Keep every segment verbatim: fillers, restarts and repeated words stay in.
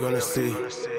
gonna see.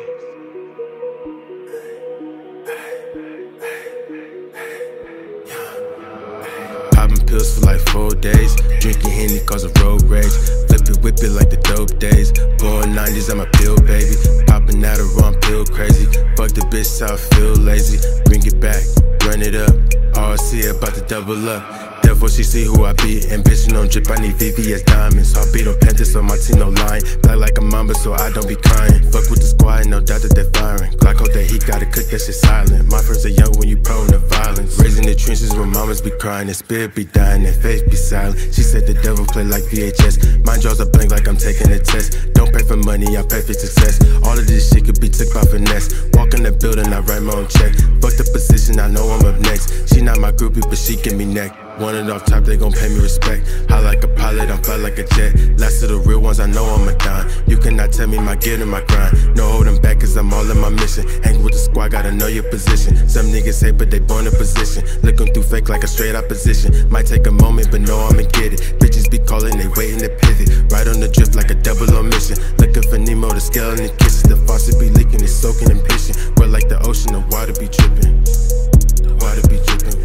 Popping pills for like four days, drinking Henny cause of road rage. Flip it, whip it like the dope days. Born nineties, I'm a pill baby. Popping out of wrong pill crazy. Fuck the bitch, so I feel lazy. Bring it back, run it up. R C about to double up. Therefore she see who I be. Ambition on drip, I need V V S diamonds. So I beat on Panthers, so my team no lying. Black like a mamba, so I don't be crying. Fuck with the squad, no doubt that they're firing. Glock hold that heat, gotta cook that shit silent. My friends are young when you prone to violence. Raising the trenches when mamas be crying. And spirit be dying, and faith be silent. She said the devil play like V H S. Mind draws a blank like I'm taking a test. Don't pay for money, I pay for success. All of this shit could be took by finesse. Walk in the building, I write my own check. Fuck the position, I know I'm up next. She not my groupie, but she give me neck. Want it off top, they gon' pay me respect. High like a pilot, I'm fly like a jet. Last of the real ones, I know I'm a dime. You cannot tell me my get in my grind. No holding back, cause I'm all in my mission. Hang with the squad, gotta know your position. Some niggas say, but they born in position. Looking through fake like a straight opposition. Might take a moment, but know I'ma get it. Bitches be calling, they waiting to pivot. Right on the drift like a double on mission. Looking for Nemo, the scale in the kisses. The faucet be leaking, it's soaking and pissing. We're like the ocean, the water be dripping. The water be dripping.